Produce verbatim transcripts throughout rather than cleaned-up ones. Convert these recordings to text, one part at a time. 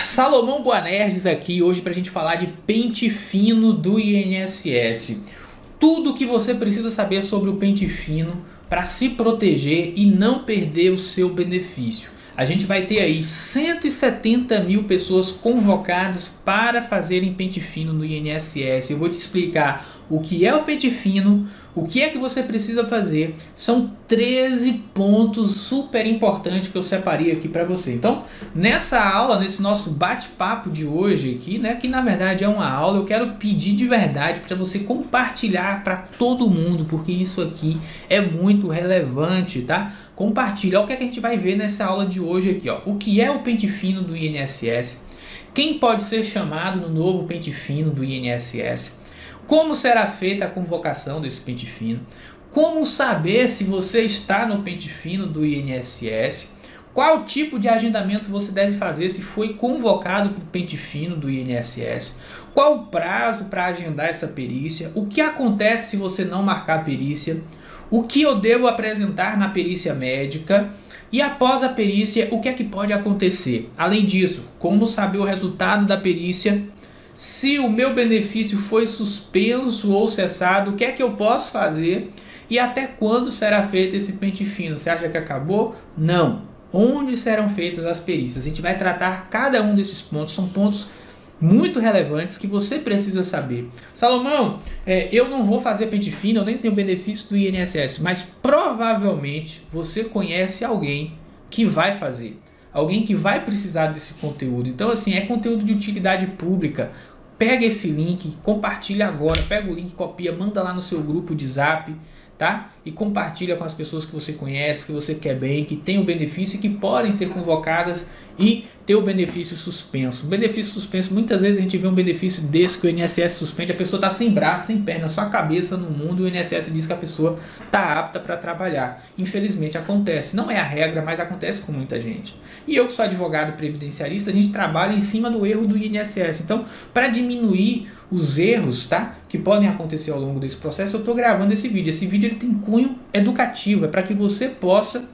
Salomão Boanerges aqui hoje para a gente falar de pente fino do I N S S. Tudo o que você precisa saber sobre o pente fino para se proteger e não perder o seu benefício. A gente vai ter aí cento e setenta mil pessoas convocadas para fazerem pente fino no I N S S. Eu vou te explicar o que é o pente fino, o que é que você precisa fazer. São treze pontos super importantes que eu separei aqui para você. Então, nessa aula, nesse nosso bate-papo de hoje aqui, né, que na verdade é uma aula, eu quero pedir de verdade para você compartilhar para todo mundo, porque isso aqui é muito relevante, tá? Compartilha. Olha o que, é que a gente vai ver nessa aula de hoje aqui, ó. O que é o pente fino do I N S S? Quem pode ser chamado no novo pente fino do I N S S? Como será feita a convocação desse pente fino? Como saber se você está no pente fino do I N S S? Qual tipo de agendamento você deve fazer se foi convocado para o pente fino do I N S S? Qual o prazo para agendar essa perícia? O que acontece se você não marcar a perícia? O que eu devo apresentar na perícia médica? E após a perícia, o que é que pode acontecer? Além disso, como saber o resultado da perícia? Se o meu benefício foi suspenso ou cessado, o que é que eu posso fazer? E até quando será feito esse pente fino? Você acha que acabou? Não. Onde serão feitas as perícias? A gente vai tratar cada um desses pontos. São pontos muito relevantes que você precisa saber. Salomão, é, eu não vou fazer pente fino, eu nem tenho benefício do I N S S, mas provavelmente você conhece alguém que vai fazer. Alguém que vai precisar desse conteúdo. Então, assim, é conteúdo de utilidade pública. Pega esse link, compartilha agora. Pega o link, copia, manda lá no seu grupo de zap, tá? E compartilha com as pessoas que você conhece, que você quer bem, que tem o benefício e que podem ser convocadas e ter o benefício suspenso. O benefício suspenso, muitas vezes a gente vê um benefício desse que o I N S S suspende, a pessoa está sem braço, sem perna, só a cabeça no mundo, e o I N S S diz que a pessoa está apta para trabalhar. Infelizmente acontece, não é a regra, mas acontece com muita gente. E eu que sou advogado previdenciarista, a gente trabalha em cima do erro do I N S S. Então, para diminuir os erros, tá, que podem acontecer ao longo desse processo, eu estou gravando esse vídeo. Esse vídeo ele tem cunho educativo, é para que você possa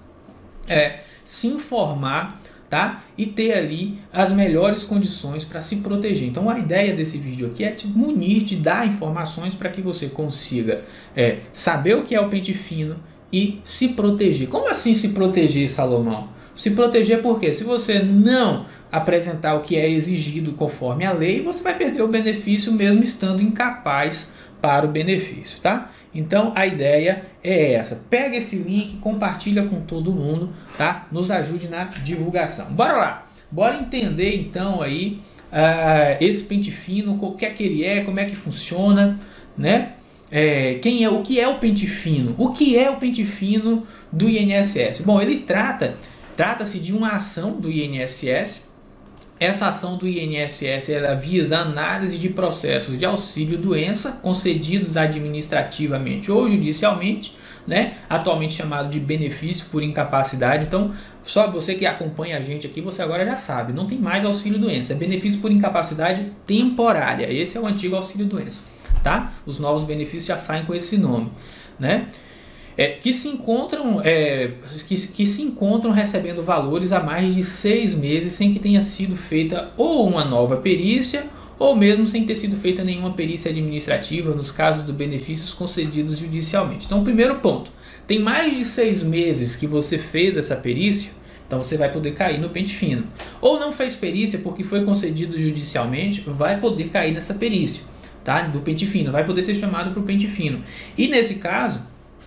é, se informar, tá? E ter ali as melhores condições para se proteger. Então a ideia desse vídeo aqui é te munir, te dar informações para que você consiga é, saber o que é o pente fino e se proteger. Como assim se proteger, Salomão? Se proteger porque se você não apresentar o que é exigido conforme a lei, você vai perder o benefício mesmo estando incapaz para o benefício, tá? Então a ideia é essa. Pega esse link, compartilha com todo mundo, tá? Nos ajude na divulgação. Bora lá. Bora entender então aí uh, esse pente fino, o que é que ele é, como é que funciona, né? É, quem é, o que é o pente fino? O que é o pente fino do I N S S? Bom, ele trata, trata-se de uma ação do I N S S. Essa ação do I N S S ela visa a análise de processos de auxílio-doença concedidos administrativamente ou judicialmente, né? Atualmente chamado de benefício por incapacidade. Então, só você que acompanha a gente aqui, você agora já sabe, não tem mais auxílio-doença, é benefício por incapacidade temporária. Esse é o antigo auxílio-doença, tá? Os novos benefícios já saem com esse nome, né? É, que, se encontram, é, que, que se encontram recebendo valores há mais de seis meses sem que tenha sido feita ou uma nova perícia ou mesmo sem ter sido feita nenhuma perícia administrativa nos casos dos benefícios concedidos judicialmente. Então, primeiro ponto, tem mais de seis meses que você fez essa perícia, então você vai poder cair no pente fino. Ou não fez perícia porque foi concedido judicialmente, vai poder cair nessa perícia, tá? Do pente fino, vai poder ser chamado para o pente fino. E nesse caso,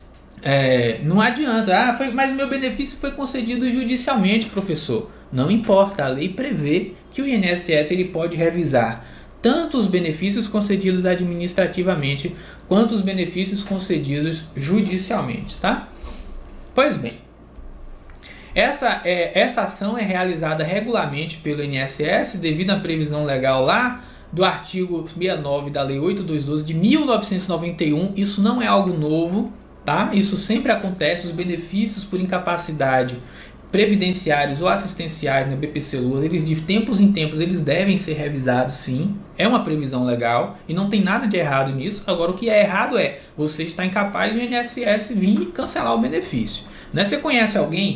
É, não adianta, ah, foi, mas o meu benefício foi concedido judicialmente, professor. Não importa, a lei prevê que o I N S S ele pode revisar tanto os benefícios concedidos administrativamente quanto os benefícios concedidos judicialmente, tá? Pois bem, essa, é, essa ação é realizada regularmente pelo I N S S devido à previsão legal lá do artigo sessenta e nove da Lei oito mil duzentos e doze de mil novecentos e noventa e um. Isso não é algo novo, tá? Isso sempre acontece. Os benefícios por incapacidade previdenciários ou assistenciais na B P C Lua, eles de tempos em tempos eles devem ser revisados, sim. É uma previsão legal e não tem nada de errado nisso. Agora o que é errado é você estar incapaz de I N S S vir cancelar o benefício, né? Você conhece alguém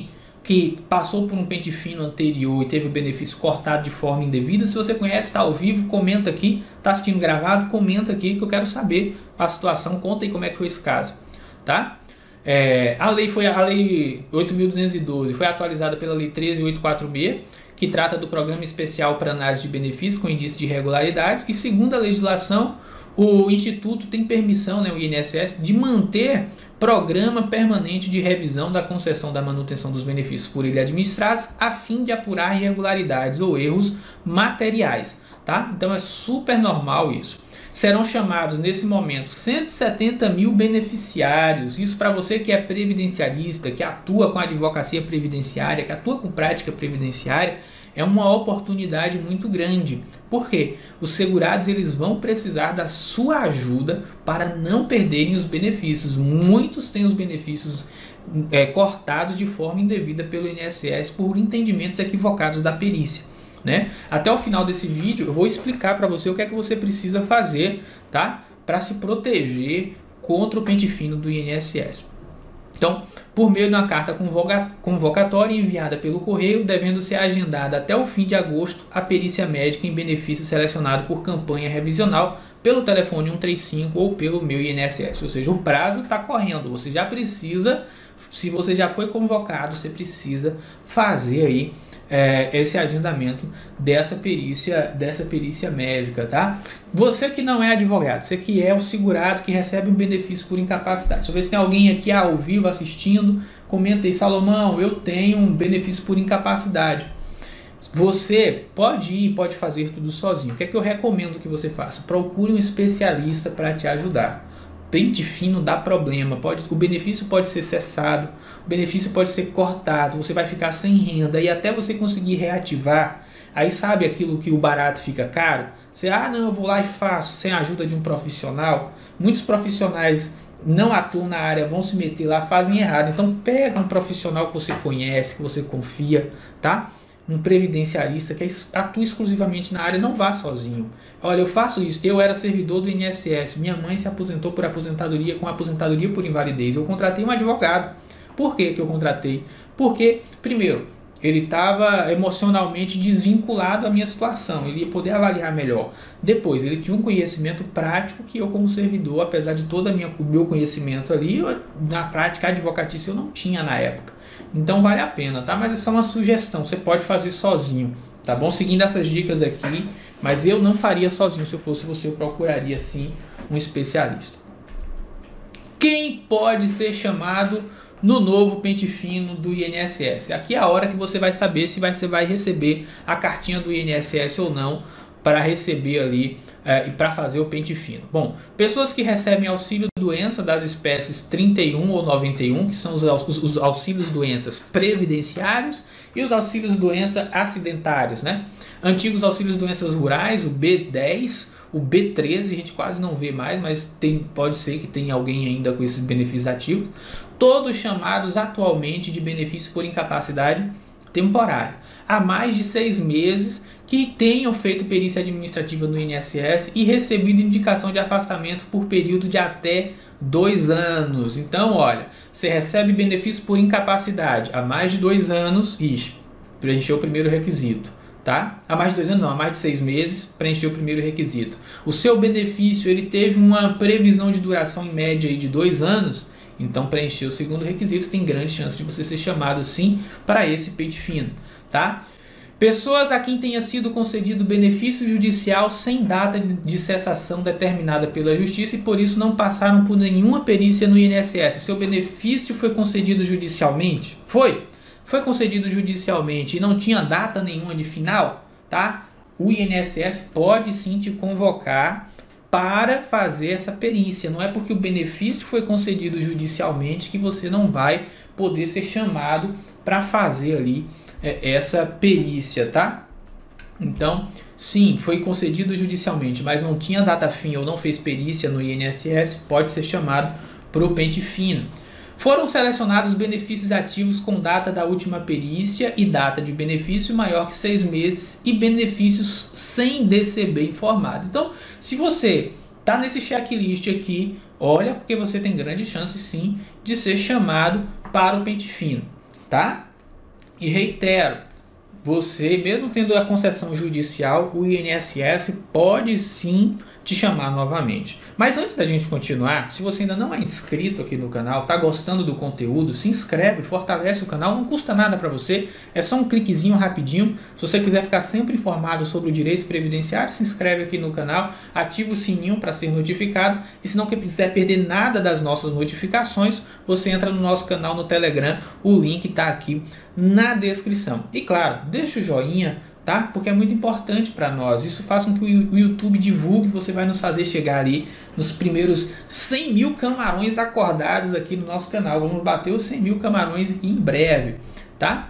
que passou por um pente fino anterior e teve o benefício cortado de forma indevida. Se você conhece, está ao vivo, comenta aqui. Está assistindo gravado, comenta aqui que eu quero saber a situação. Conta aí como é que foi esse caso, tá? É, a lei foi a lei oito mil duzentos e doze, foi atualizada pela lei treze mil oitocentos e quarenta e seis, que trata do Programa Especial para Análise de Benefícios com indício de irregularidade. E segundo a legislação, o Instituto tem permissão, né, o I N S S, de manter programa permanente de revisão da concessão da manutenção dos benefícios por ele administrados, a fim de apurar irregularidades ou erros materiais, tá? Então é super normal isso. Serão chamados nesse momento cento e setenta mil beneficiários. Isso para você que é previdenciarista, que atua com a advocacia previdenciária, que atua com prática previdenciária, é uma oportunidade muito grande. Por quê? Os segurados eles vão precisar da sua ajuda para não perderem os benefícios. Muitos têm os benefícios é, cortados de forma indevida pelo I N S S por entendimentos equivocados da perícia, né? Até o final desse vídeo eu vou explicar para você o que é que você precisa fazer, tá? Para se proteger contra o pente fino do I N S S. Então, por meio de uma carta convocatória enviada pelo correio, devendo ser agendada até o fim de agosto a perícia médica em benefício selecionado por campanha revisional pelo telefone cento e trinta e cinco ou pelo meu I N S S. Ou seja, o prazo está correndo. Você já precisa, se você já foi convocado, você precisa fazer aí É, esse agendamento dessa perícia, dessa perícia médica, tá? Você que não é advogado, você que é o segurado que recebe um benefício por incapacidade. Deixa eu ver se tem alguém aqui ao vivo assistindo. Comenta aí, Salomão, eu tenho um benefício por incapacidade. Você pode ir, pode fazer tudo sozinho. O que é que eu recomendo que você faça? Procure um especialista para te ajudar. Pente fino dá problema, pode, o benefício pode ser cessado, o benefício pode ser cortado, você vai ficar sem renda e até você conseguir reativar, aí sabe aquilo que o barato fica caro? Você, ah não, eu vou lá e faço, sem a ajuda de um profissional. Muitos profissionais não atuam na área, vão se meter lá, fazem errado. Então pega um profissional que você conhece, que você confia, tá? Um previdenciarista que atua exclusivamente na área, não vá sozinho. Olha, eu faço isso, eu era servidor do I N S S, minha mãe se aposentou por aposentadoria com aposentadoria por invalidez, eu contratei um advogado. Por que que eu contratei? Porque, primeiro, ele estava emocionalmente desvinculado à minha situação, ele ia poder avaliar melhor. Depois, ele tinha um conhecimento prático que eu como servidor, apesar de todo o meu conhecimento ali, eu, na prática advocatícia eu não tinha na época. Então vale a pena, tá? Mas isso é uma sugestão, você pode fazer sozinho, tá bom? Seguindo essas dicas aqui, mas eu não faria sozinho. Se eu fosse você, eu procuraria sim um especialista. Quem pode ser chamado no novo pente fino do I N S S? Aqui é a hora que você vai saber se você vai receber a cartinha do I N S S ou não, para receber ali é, e para fazer o pente fino. Bom, pessoas que recebem auxílio doença das espécies trinta e um ou noventa e um, que são os, os, os auxílios doenças previdenciários e os auxílios doença acidentários, né? Antigos auxílios doenças rurais, o B dez, o B treze, a gente quase não vê mais, mas tem, pode ser que tenha alguém ainda com esses benefícios ativos. Todos chamados atualmente de benefício por incapacidade temporária. Há mais de seis meses que tenham feito perícia administrativa no I N S S e recebido indicação de afastamento por período de até dois anos. Então, olha, você recebe benefício por incapacidade há mais de dois anos, ixi, preencheu o primeiro requisito, tá? Há mais de dois anos não, há mais de seis meses, preencheu o primeiro requisito. O seu benefício, ele teve uma previsão de duração em média aí de dois anos, então preencheu o segundo requisito, tem grande chance de você ser chamado sim para esse pente fino, tá? Pessoas a quem tenha sido concedido benefício judicial sem data de cessação determinada pela Justiça e por isso não passaram por nenhuma perícia no I N S S. Seu benefício foi concedido judicialmente? Foi? Foi concedido judicialmente e não tinha data nenhuma de final? Tá? O I N S S pode sim te convocar para fazer essa perícia. Não é porque o benefício foi concedido judicialmente que você não vai poder ser chamado para fazer ali essa perícia, tá? Então, sim, foi concedido judicialmente, mas não tinha data fim ou não fez perícia no I N S S, pode ser chamado para o pente fino. Foram selecionados benefícios ativos com data da última perícia e data de benefício maior que seis meses e benefícios sem D C B informado. Então, se você está nesse checklist aqui, olha, porque você tem grande chance sim de ser chamado para o pente fino, tá? E reitero, você, mesmo tendo a concessão judicial, o I N S S pode sim te chamar novamente. Mas antes da gente continuar, se você ainda não é inscrito aqui no canal, tá gostando do conteúdo, se inscreve, fortalece o canal, não custa nada para você, é só um cliquezinho rapidinho. Se você quiser ficar sempre informado sobre o direito previdenciário, se inscreve aqui no canal, ativa o sininho para ser notificado, e se não quiser perder nada das nossas notificações, você entra no nosso canal no Telegram, o link está aqui na descrição. E claro, deixa o joinha, tá? Porque é muito importante para nós. Isso faz com que o YouTube divulgue, você vai nos fazer chegar ali nos primeiros cem mil camarões acordados aqui no nosso canal. Vamos bater os cem mil camarões aqui em breve, tá?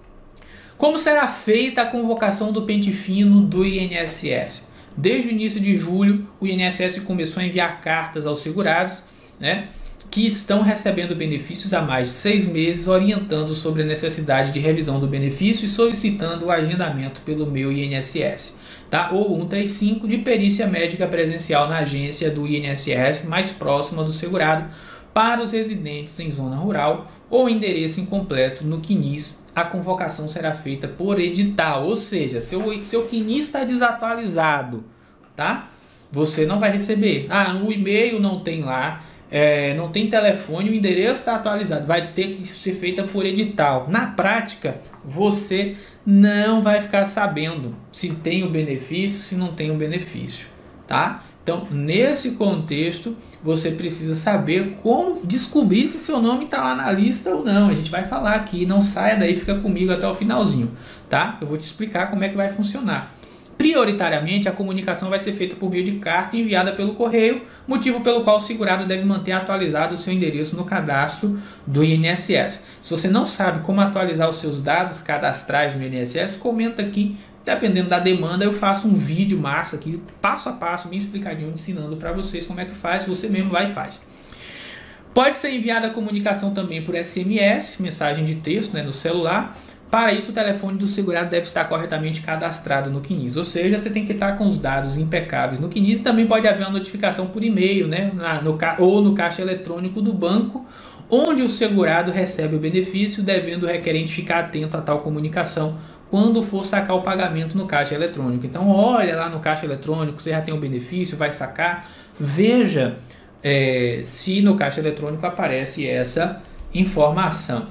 Como será feita a convocação do pente fino do I N S S? Desde o início de julho, o I N S S começou a enviar cartas aos segurados, né, que estão recebendo benefícios há mais de seis meses, orientando sobre a necessidade de revisão do benefício e solicitando o agendamento pelo meu I N S S, tá? Ou cento e trinta e cinco de perícia médica presencial na agência do I N S S mais próxima do segurado para os residentes em zona rural ou endereço incompleto no C N I S. A convocação será feita por edital, ou seja, seu, seu C N I S está desatualizado, tá? Você não vai receber. Ah, no e-mail não tem lá. É, não tem telefone, o endereço está atualizado, vai ter que ser feita por edital. Na prática, você não vai ficar sabendo se tem o benefício, se não tem o benefício, tá? Então, nesse contexto, você precisa saber como descobrir se seu nome está lá na lista ou não. A gente vai falar aqui, não saia daí, fica comigo até o finalzinho, tá? Eu vou te explicar como é que vai funcionar. Prioritariamente, a comunicação vai ser feita por meio de carta enviada pelo correio, motivo pelo qual o segurado deve manter atualizado o seu endereço no cadastro do I N S S. Se você não sabe como atualizar os seus dados cadastrais no I N S S, comenta aqui. Dependendo da demanda, eu faço um vídeo massa aqui, passo a passo, bem explicadinho, ensinando para vocês como é que faz. Você mesmo vai e faz. Pode ser enviada a comunicação também por S M S, mensagem de texto, né, no celular. Para isso, o telefone do segurado deve estar corretamente cadastrado no C N I S, ou seja, você tem que estar com os dados impecáveis no C N I S. Também pode haver uma notificação por e-mail, né, na, no, ou no caixa eletrônico do banco, onde o segurado recebe o benefício, devendo o requerente ficar atento a tal comunicação quando for sacar o pagamento no caixa eletrônico. Então, olha lá no caixa eletrônico, você já tem o benefício, vai sacar, veja é, se no caixa eletrônico aparece essa informação,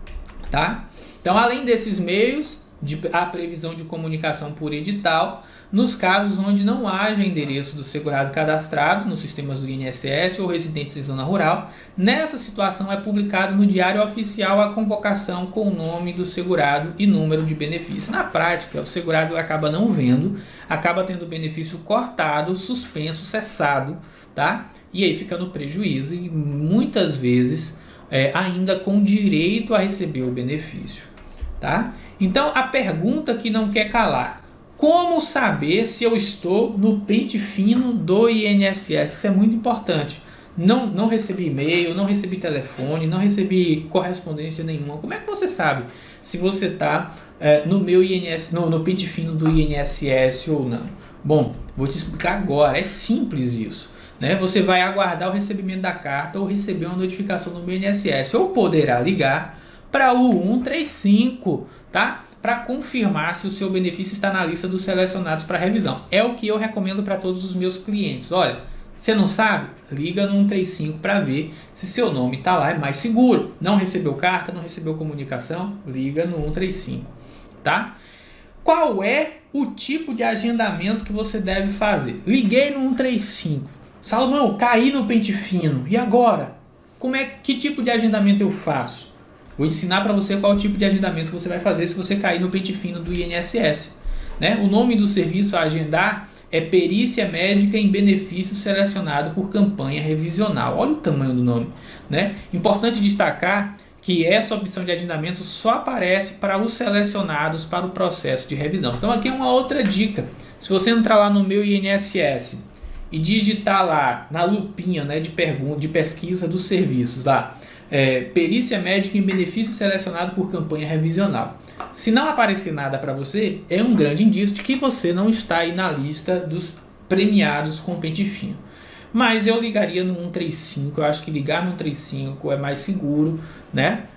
tá? Então, além desses meios, de, a previsão de comunicação por edital, nos casos onde não haja endereço do segurado cadastrado nos sistemas do I N S S ou residentes em zona rural, nessa situação é publicado no Diário Oficial a convocação com o nome do segurado e número de benefício. Na prática, o segurado acaba não vendo, acaba tendo o benefício cortado, suspenso, cessado, tá? E aí fica no prejuízo e muitas vezes é, ainda com direito a receber o benefício. Tá? Então a pergunta que não quer calar: como saber se eu estou no pente fino do I N S S? Isso é muito importante. Não, não recebi e-mail, não recebi telefone, não recebi correspondência nenhuma. Como é que você sabe se você está é, no meu I N S, no, no pente fino do I N S S ou não? Bom, vou te explicar agora. É simples isso, né? Você vai aguardar o recebimento da carta ou receber uma notificação no meu I N S S, ou poderá ligar para o cento e trinta e cinco, tá? Para confirmar se o seu benefício está na lista dos selecionados para revisão. É o que eu recomendo para todos os meus clientes. Olha, você não sabe? Liga no cento e trinta e cinco para ver se seu nome está lá, é mais seguro. Não recebeu carta, não recebeu comunicação? Liga no cento e trinta e cinco, tá? Qual é o tipo de agendamento que você deve fazer? Liguei no cento e trinta e cinco. Salomão, caí no pente fino. E agora? Como é, que tipo de agendamento eu faço? Vou ensinar para você qual tipo de agendamento você vai fazer se você cair no pente fino do I N S S. Né? O nome do serviço a agendar é Perícia Médica em Benefício Selecionado por Campanha Revisional. Olha o tamanho do nome. Né? Importante destacar que essa opção de agendamento só aparece para os selecionados para o processo de revisão. Então aqui é uma outra dica. Se você entrar lá no meu I N S S e digitar lá na lupinha, né, de, pergunta, de pesquisa dos serviços lá, É, perícia médica em benefício selecionado por campanha revisional. Se não aparecer nada para você, é um grande indício de que você não está aí na lista dos premiados com pente fino. Mas eu ligaria no cento e trinta e cinco, eu acho que ligar no cento e trinta e cinco é mais seguro, né?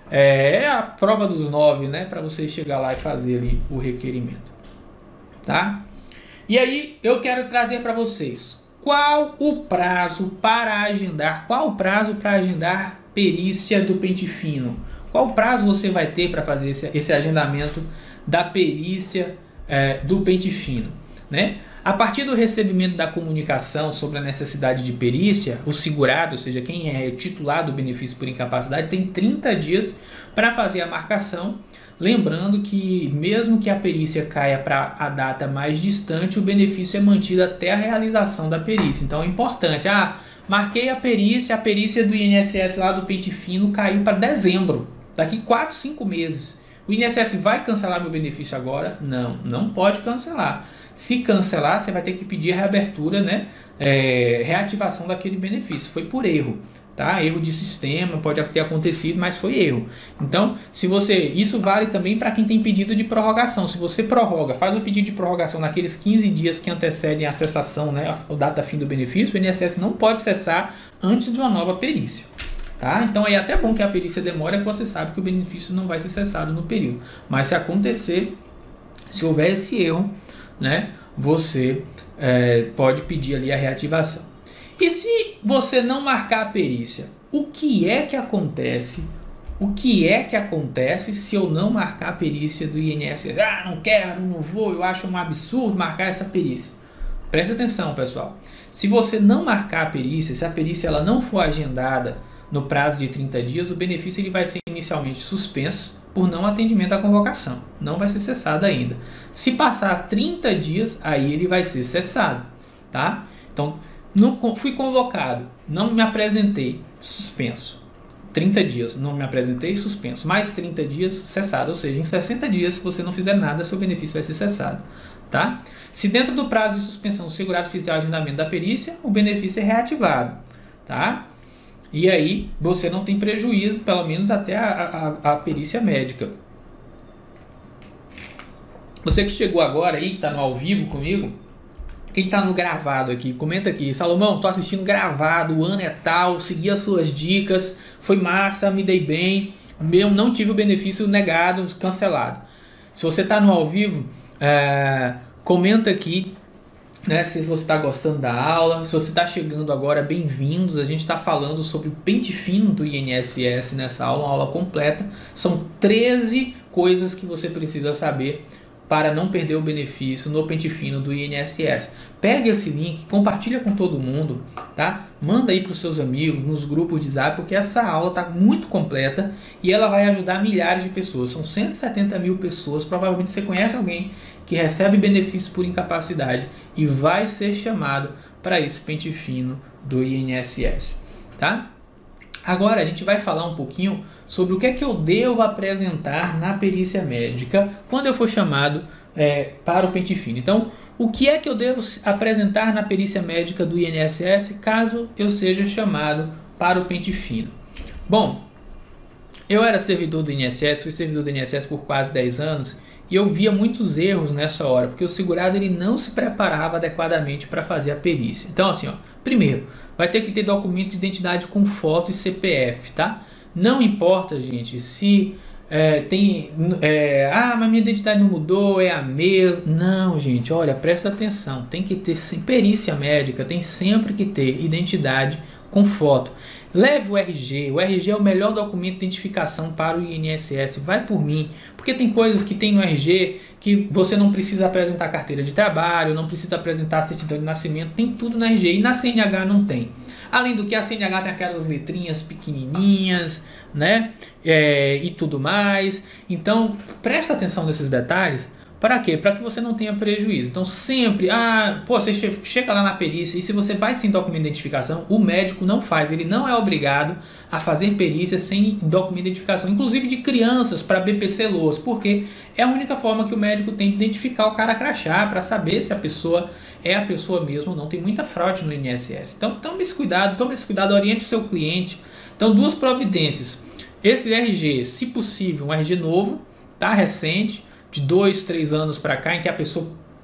É, é a prova dos nove, né? Para você chegar lá e fazer ali o requerimento, tá? E aí eu quero trazer para vocês qual o prazo para agendar, qual o prazo para agendar perícia do pente fino? Qual prazo você vai ter para fazer esse, esse agendamento da perícia é, do pente fino, né? A partir do recebimento da comunicação sobre a necessidade de perícia, o segurado, ou seja, quem é titular do benefício por incapacidade, tem trinta dias para fazer a marcação. Lembrando que mesmo que a perícia caia para a data mais distante, o benefício é mantido até a realização da perícia. Então é importante. Ah, marquei a perícia, a perícia do I N S S lá do pente fino caiu para dezembro, daqui quatro, cinco meses. O I N S S vai cancelar meu benefício agora? Não, não pode cancelar. Se cancelar, você vai ter que pedir a reabertura, né? É, reativação daquele benefício. Foi por erro, tá? Erro de sistema, pode ter acontecido, mas foi erro. Então, se você, isso vale também para quem tem pedido de prorrogação. Se você prorroga, faz o pedido de prorrogação naqueles quinze dias que antecedem a cessação, né? A data fim do benefício, o I N S S não pode cessar antes de uma nova perícia. Tá? Então é até bom que a perícia demore, porque você sabe que o benefício não vai ser cessado no período. Mas se acontecer, se houver esse erro, né, você é, pode pedir ali a reativação. E se você não marcar a perícia, o que é que acontece? O que é que acontece se eu não marcar a perícia do I N S S? Ah, não quero, não vou, eu acho um absurdo marcar essa perícia. Presta atenção, pessoal. Se você não marcar a perícia, se a perícia ela não for agendada no prazo de trinta dias, o benefício ele vai ser inicialmente suspenso por não atendimento à convocação. Não vai ser cessado ainda. Se passar trinta dias, aí ele vai ser cessado, tá? Então, não fui convocado, não me apresentei, suspenso. trinta dias, não me apresentei, suspenso. Mais trinta dias, cessado. Ou seja, em sessenta dias, se você não fizer nada, seu benefício vai ser cessado, tá? Se dentro do prazo de suspensão o segurado fizer o agendamento da perícia, o benefício é reativado, tá? E aí você não tem prejuízo, pelo menos até a, a, a perícia médica. Você que chegou agora aí, que está no ao vivo comigo, quem está no gravado aqui, comenta aqui. Salomão, tô assistindo gravado, o ano é tal, segui as suas dicas, foi massa, me dei bem, eu não tive o benefício negado, cancelado. Se você está no ao vivo, é, comenta aqui, né, se você está gostando da aula. Se você está chegando agora, bem-vindos. A gente está falando sobre o pente fino do I N S S nessa aula, uma aula completa. São treze coisas que você precisa saber para não perder o benefício no pente fino do I N S S. Pega esse link, compartilha com todo mundo, tá? Manda aí para os seus amigos, nos grupos de Zap, porque essa aula está muito completa e ela vai ajudar milhares de pessoas. São cento e setenta mil pessoas, provavelmente você conhece alguém que recebe benefício por incapacidade e vai ser chamado para esse pente fino do I N S S, tá? Agora a gente vai falar um pouquinho sobre o que é que eu devo apresentar na perícia médica quando eu for chamado é, para o pente fino. Então, o que é que eu devo apresentar na perícia médica do I N S S caso eu seja chamado para o pente fino? Bom, eu era servidor do I N S S, fui servidor do I N S S por quase dez anos e eu via muitos erros nessa hora, porque o segurado ele não se preparava adequadamente para fazer a perícia. Então, assim, ó, primeiro, vai ter que ter documento de identidade com foto e C P F, tá? Não importa, gente, se é, tem... É, ah, mas minha identidade não mudou, é a mesma. Não, gente, olha, presta atenção. Tem que ter perícia médica, tem sempre que ter identidade com foto. Leve o R G. O R G é o melhor documento de identificação para o I N S S. Vai por mim. Porque tem coisas que tem no R G que você não precisa apresentar carteira de trabalho, não precisa apresentar certidão de nascimento. Tem tudo no R G. E na C N H não tem. Além do que a C N H tem aquelas letrinhas pequenininhas, né? É, e tudo mais. Então, presta atenção nesses detalhes. Para quê? Para que você não tenha prejuízo. Então, sempre, ah, pô, você chega lá na perícia e se você vai sem documento de identificação, o médico não faz. Ele não é obrigado a fazer perícia sem documento de identificação, inclusive de crianças para B P C L O A S, porque é a única forma que o médico tem de identificar o cara crachá para saber se a pessoa é a pessoa mesmo ou não. Tem muita fraude no I N S S. Então, tome esse cuidado, tome esse cuidado, oriente o seu cliente. Então, duas providências. Esse R G, se possível, um R G novo, tá? Recente, de dois, três anos para cá, em que a pessoa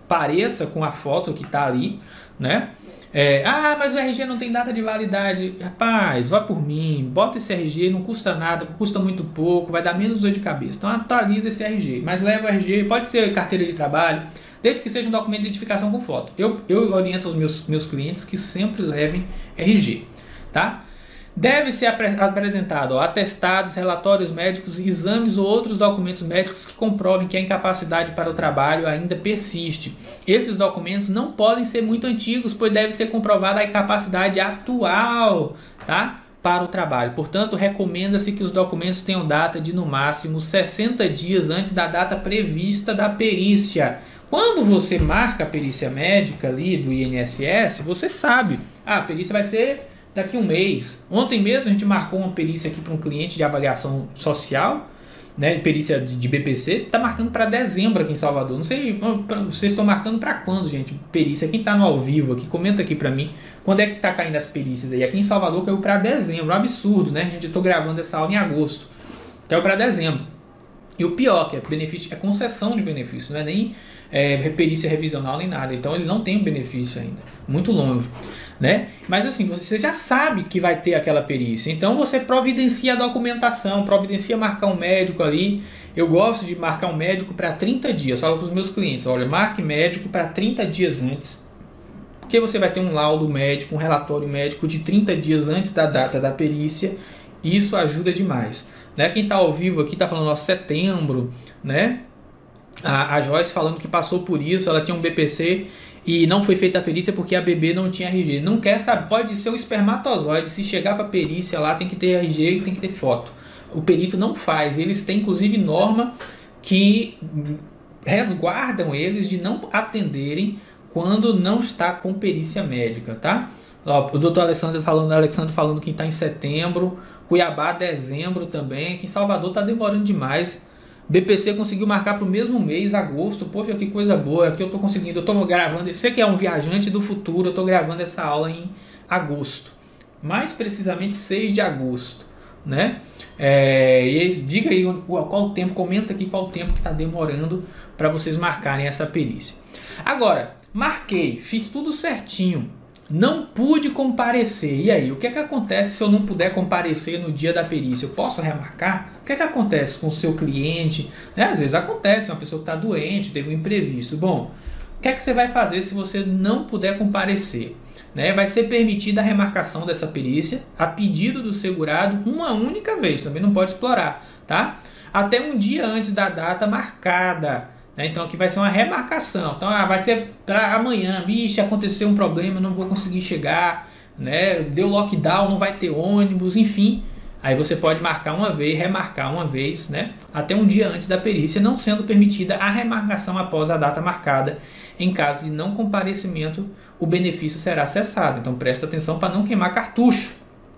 pareça com a foto que está ali, né? É, ah, mas o R G não tem data de validade. Rapaz, vai por mim, bota esse R G, não custa nada, custa muito pouco, vai dar menos dor de cabeça. Então atualiza esse R G, mas leva o R G, pode ser carteira de trabalho, desde que seja um documento de identificação com foto. Eu, eu oriento os meus, meus clientes que sempre levem R G, tá? Deve ser apresentado ó, atestados, relatórios médicos, exames ou outros documentos médicos que comprovem que a incapacidade para o trabalho ainda persiste. Esses documentos não podem ser muito antigos, pois deve ser comprovada a incapacidade atual, tá? Para o trabalho. Portanto, recomenda-se que os documentos tenham data de no máximo sessenta dias antes da data prevista da perícia. Quando você marca a perícia médica ali do I N S S, você sabe, ah, a perícia vai ser daqui a um mês. Ontem mesmo a gente marcou uma perícia aqui para um cliente de avaliação social, né, perícia de B P C, está marcando para dezembro aqui em Salvador. Não sei, vocês estão marcando para quando, gente? Perícia, quem está no ao vivo aqui, comenta aqui para mim, quando é que está caindo as perícias aí? Aqui em Salvador caiu para dezembro, um absurdo, né? Gente, eu estou gravando essa aula em agosto, caiu para dezembro. E o pior, que é benefício, é concessão de benefício, não é nem é, perícia revisional nem nada. Então ele não tem benefício ainda, muito longe, né? Mas assim, você já sabe que vai ter aquela perícia, então você providencia a documentação, providencia marcar um médico ali. Eu gosto de marcar um médico para trinta dias, falo para os meus clientes, olha, marque médico para trinta dias antes, porque você vai ter um laudo médico, um relatório médico de trinta dias antes da data da perícia, e isso ajuda demais, né? Quem está ao vivo aqui está falando, ó, setembro, né? A, a Joyce falando que passou por isso, ela tinha um B P C e não foi feita a perícia porque a bebê não tinha R G. Não quer saber, pode ser um espermatozoide, se chegar para a perícia lá tem que ter R G e tem que ter foto. O perito não faz, eles têm inclusive norma que resguardam eles de não atenderem quando não está com perícia médica, tá? Ó, o doutor Alexandre falando, Alexandre falando que está em setembro, Cuiabá dezembro também, aqui em Salvador está demorando demais. B P C conseguiu marcar para o mesmo mês, agosto. Poxa, que coisa boa. Aqui eu estou conseguindo, eu estou gravando. Você que é um viajante do futuro, eu estou gravando essa aula em agosto. Mais precisamente seis de agosto, né? É, e diga aí qual, qual o tempo, comenta aqui qual o tempo que está demorando para vocês marcarem essa perícia. Agora, marquei, fiz tudo certinho. Não pude comparecer. E aí, o que é que acontece se eu não puder comparecer no dia da perícia? Eu posso remarcar? O que é que acontece com o seu cliente? Né? Às vezes acontece, uma pessoa que está doente, teve um imprevisto. Bom, o que é que você vai fazer se você não puder comparecer? Né? Vai ser permitida a remarcação dessa perícia a pedido do segurado uma única vez. Também não pode explorar, tá? Até um dia antes da data marcada. Então aqui vai ser uma remarcação. Então ah, vai ser para amanhã. Vixe, aconteceu um problema, não vou conseguir chegar, né? Deu lockdown, não vai ter ônibus, enfim. Aí você pode marcar uma vez, remarcar uma vez, né? Até um dia antes da perícia, não sendo permitida a remarcação após a data marcada. Em caso de não comparecimento, o benefício será cessado. Então presta atenção para não queimar cartucho,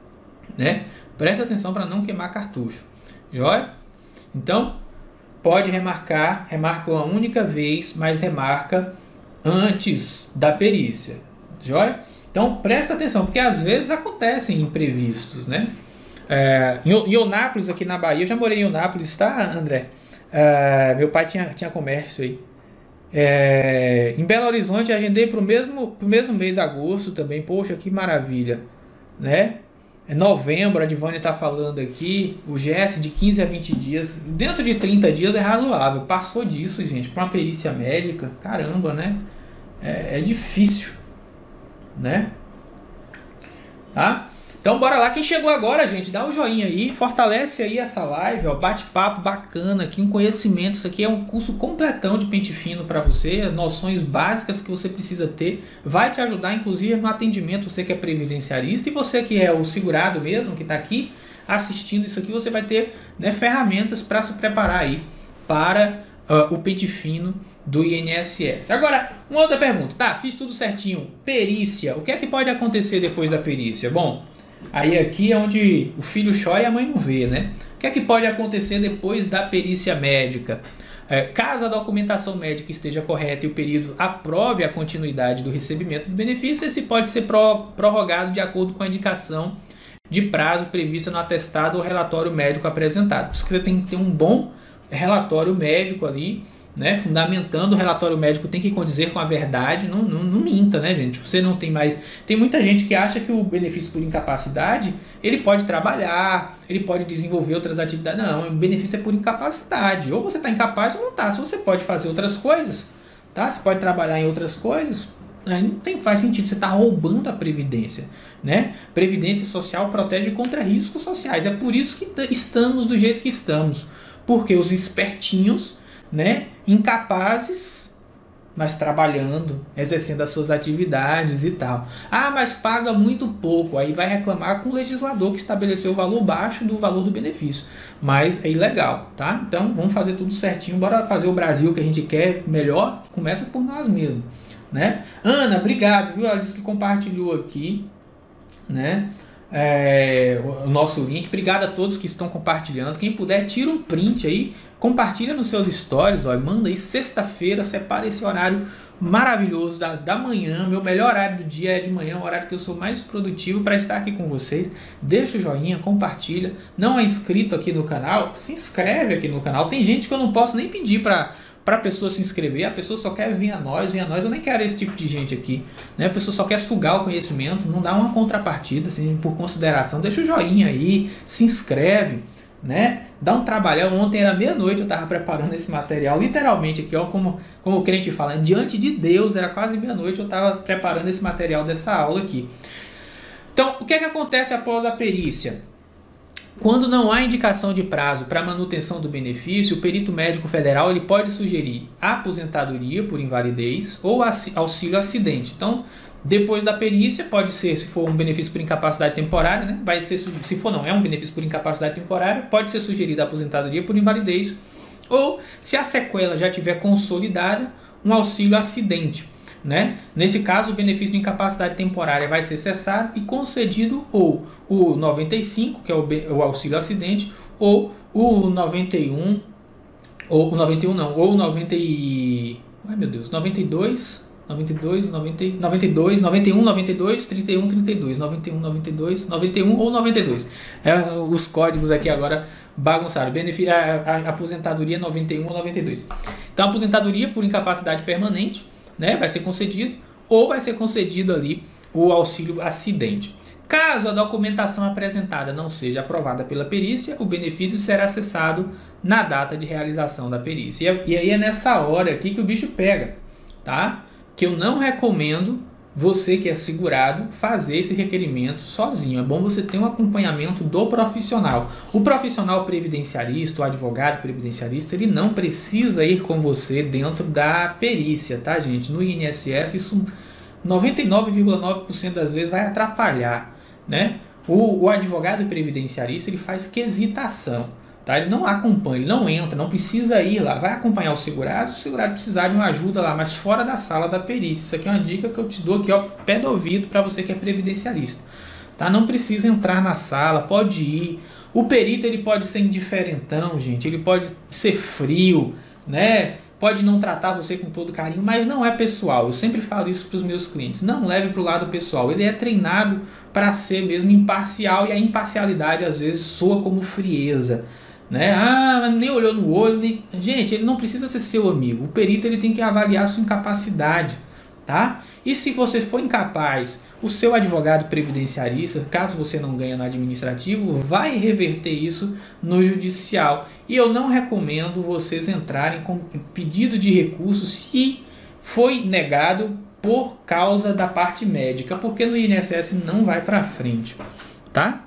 né? Presta atenção para não queimar cartucho. Joia? Então pode remarcar, remarca uma única vez, mas remarca antes da perícia, joia? Então presta atenção, porque às vezes acontecem imprevistos, né? É, em Eunápolis, aqui na Bahia, eu já morei em Eunápolis, tá, André? É, meu pai tinha, tinha comércio aí. É, em Belo Horizonte, eu agendei para o mesmo, pro mesmo mês, agosto também, poxa, que maravilha, né? É novembro, a Divânia está falando aqui, o G S de quinze a vinte dias, dentro de trinta dias é razoável. Passou disso, gente, para uma perícia médica, caramba, né? É, é difícil, né? Tá? Então bora lá, quem chegou agora, gente, dá o um joinha aí, fortalece aí essa live, ó, bate-papo bacana aqui, um conhecimento, isso aqui é um curso completão de pente fino para você, noções básicas que você precisa ter, vai te ajudar inclusive no atendimento, você que é previdenciarista e você que é o segurado mesmo, que está aqui assistindo isso aqui, você vai ter, né, ferramentas para se preparar aí para uh, o pente fino do I N S S. Agora, uma outra pergunta, tá, fiz tudo certinho, perícia, o que é que pode acontecer depois da perícia? Bom, aí aqui é onde o filho chora e a mãe não vê, né? O que é que pode acontecer depois da perícia médica? É, caso a documentação médica esteja correta e o perito aprove a continuidade do recebimento do benefício, esse pode ser pro, prorrogado de acordo com a indicação de prazo prevista no atestado ou relatório médico apresentado. Por isso que você tem que ter um bom relatório médico ali, né, fundamentando o relatório médico tem que condizer com a verdade, não, não, não minta, né, gente? Você não tem mais... Tem muita gente que acha que o benefício por incapacidade, ele pode trabalhar, ele pode desenvolver outras atividades. Não, o benefício é por incapacidade. Ou você está incapaz ou não está. Se você pode fazer outras coisas, tá? Você pode trabalhar em outras coisas, aí não tem, faz sentido, você está roubando a Previdência, né? Previdência Social protege contra riscos sociais. É por isso que estamos do jeito que estamos. Porque os espertinhos, né, incapazes, mas trabalhando, exercendo as suas atividades e tal. Ah, mas paga muito pouco. Aí vai reclamar com o legislador que estabeleceu o valor baixo do valor do benefício. Mas é ilegal, tá? Então vamos fazer tudo certinho. Bora fazer o Brasil que a gente quer melhor. Começa por nós mesmos, né? Ana, obrigado, viu? Ela disse que compartilhou aqui, né? É, o nosso link. Obrigado a todos que estão compartilhando. Quem puder, tira um print aí, compartilha nos seus stories, ó, manda aí sexta-feira, separa esse horário maravilhoso da, da manhã. Meu melhor horário do dia é de manhã, o horário que eu sou mais produtivo para estar aqui com vocês. Deixa o joinha, compartilha. Não é inscrito aqui no canal? Se inscreve aqui no canal. Tem gente que eu não posso nem pedir para para a pessoa se inscrever, a pessoa só quer vir a nós, vir a nós, eu nem quero esse tipo de gente aqui, né? A pessoa só quer sugar o conhecimento, não dá uma contrapartida, assim, por consideração, deixa o joinha aí, se inscreve, né? Dá um trabalhão. Ontem era meia-noite, eu estava preparando esse material, literalmente aqui, ó, como, como o crente fala, diante de Deus, era quase meia-noite, eu estava preparando esse material dessa aula aqui. Então, o que é que acontece após a perícia? Quando não há indicação de prazo para manutenção do benefício, o perito médico federal ele pode sugerir aposentadoria por invalidez ou auxílio acidente. Então, depois da perícia, pode ser, se for um benefício por incapacidade temporária, né? Vai ser, se for não, é um benefício por incapacidade temporária, pode ser sugerida aposentadoria por invalidez ou, se a sequela já estiver consolidada, um auxílio acidente. Né? Nesse caso, o benefício de incapacidade temporária vai ser cessado e concedido ou o noventa e cinco, que é o, o auxílio acidente, ou o noventa e um, ou o noventa e um não, ou o noventa e... Ai meu Deus, noventa e dois, noventa e dois, noventa, noventa e dois, noventa e um, noventa e dois, trinta e um, trinta e dois, noventa e um, noventa e dois, noventa e um ou noventa e dois. É, os códigos aqui agora bagunçaram. Benefício, a, a, a aposentadoria noventa e um ou noventa e dois. Então, a aposentadoria por incapacidade permanente, né, vai ser concedido, ou vai ser concedido ali o auxílio acidente. Caso a documentação apresentada não seja aprovada pela perícia, o benefício será cessado na data de realização da perícia. E aí é nessa hora aqui que o bicho pega, tá? Que eu não recomendo você que é segurado fazer esse requerimento sozinho. É bom você ter um acompanhamento do profissional. O profissional previdenciarista, o advogado previdenciarista, ele não precisa ir com você dentro da perícia, tá, gente? No I N S S, isso noventa e nove vírgula nove por cento das vezes vai atrapalhar, né? O, o advogado previdenciarista, ele faz quesitação. Tá? Ele não acompanha, ele não entra, não precisa ir lá. Vai acompanhar o segurado, se o segurado precisar de uma ajuda lá, mas fora da sala da perícia. Isso aqui é uma dica que eu te dou aqui, ó, pé do ouvido, para você que é previdenciarista. Tá? Não precisa entrar na sala, pode ir. O perito ele pode ser indiferentão, gente. Ele pode ser frio, né? Pode não tratar você com todo carinho, mas não é pessoal. Eu sempre falo isso para os meus clientes. Não leve para o lado pessoal. Ele é treinado para ser mesmo imparcial, e a imparcialidade às vezes soa como frieza. Né? Ah, nem olhou no olho, nem... Gente, ele não precisa ser seu amigo. O perito ele tem que avaliar a sua incapacidade, tá? E se você for incapaz, o seu advogado previdenciarista, caso você não ganhe no administrativo, vai reverter isso no judicial. E eu não recomendo vocês entrarem com pedido de recurso se foi negado por causa da parte médica, porque no I N S S não vai para frente, tá?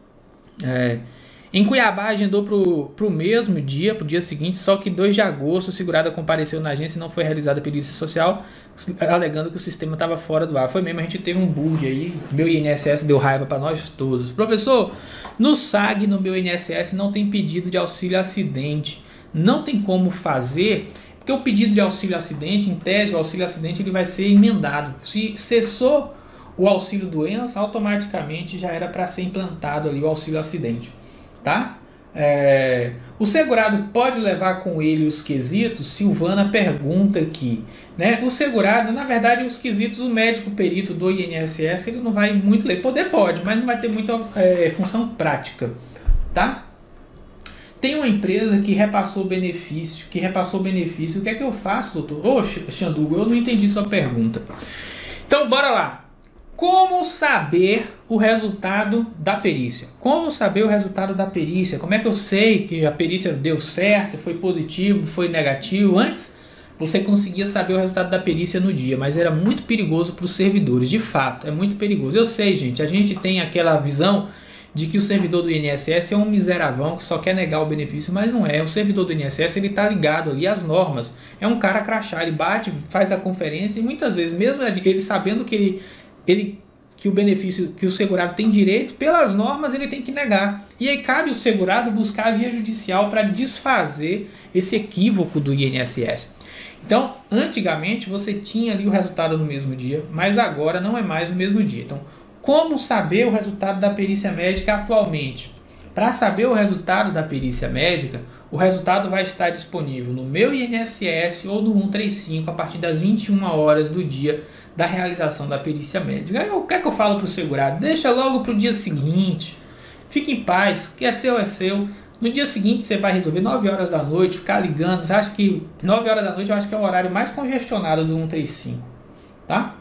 É... Em Cuiabá, agendou para o mesmo dia, para o dia seguinte, só que dois de agosto, a segurada compareceu na agência e não foi realizada a perícia social, alegando que o sistema estava fora do ar. Foi mesmo, a gente teve um bug aí, meu I N S S deu raiva para nós todos. Professor, no S A G, no meu I N S S, não tem pedido de auxílio acidente. Não tem como fazer, porque o pedido de auxílio acidente, em tese, o auxílio acidente ele vai ser emendado. Se cessou o auxílio doença, automaticamente já era para ser implantado ali o auxílio acidente. Tá? É, o segurado pode levar com ele os quesitos? Silvana pergunta aqui, né? O segurado, na verdade, os quesitos, o médico perito do I N S S, ele não vai muito ler. Poder pode, mas não vai ter muita é, função prática, tá? tem uma empresa que repassou benefício, que repassou benefício, o que é que eu faço, doutor? Ô, Xandugo, eu não entendi sua pergunta. Então, bora lá. Como saber o resultado da perícia? Como saber o resultado da perícia? Como é que eu sei que a perícia deu certo, foi positivo, foi negativo? Antes, você conseguia saber o resultado da perícia no dia, mas era muito perigoso para os servidores. De fato, é muito perigoso. Eu sei, gente, a gente tem aquela visão de que o servidor do I N S S é um miseravão que só quer negar o benefício, mas não é. O servidor do I N S S, ele está ligado ali às normas. É um cara crachá, ele bate, faz a conferência e muitas vezes, mesmo ele sabendo que ele, ele que o benefício, que o segurado tem direito, pelas normas ele tem que negar. E aí cabe o segurado buscar a via judicial para desfazer esse equívoco do I N S S. Então, antigamente você tinha ali o resultado no mesmo dia, mas agora não é mais no mesmo dia. Então, como saber o resultado da perícia médica atualmente? Para saber o resultado da perícia médica, o resultado vai estar disponível no meu I N S S ou no cento e trinta e cinco a partir das vinte e uma horas do dia da realização da perícia médica. Aí, o que é que eu falo para o segurado? Deixa logo para o dia seguinte, fique em paz, o que é seu é seu. No dia seguinte você vai resolver nove horas da noite, ficar ligando. Você acha que nove horas da noite eu acho que é o horário mais congestionado do cento e trinta e cinco, tá?